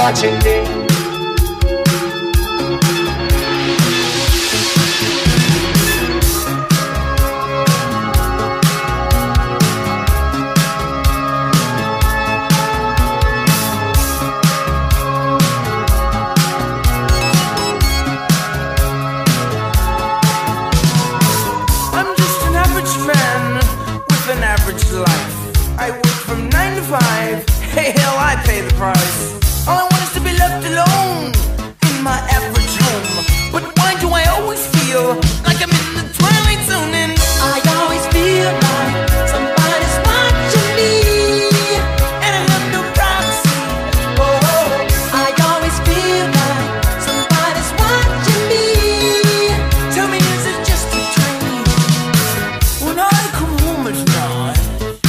watching me. I work from 9 to 5. Hey, hell, I pay the price. All I want is to be left alone in my average home. But why do I always feel like I'm in the twilight zone? And I always feel like somebody's watching me, and I have no privacy. oh. I always feel like somebody's watching me. Tell me, is it just a dream? When I come home at night,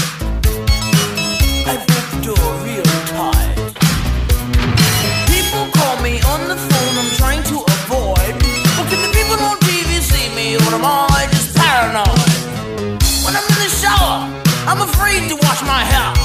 I break the door real tight. People call me on the phone, I'm trying to avoid. But can the people on TV see me, or am I just paranoid? When I'm in the shower, I'm afraid to wash my hair.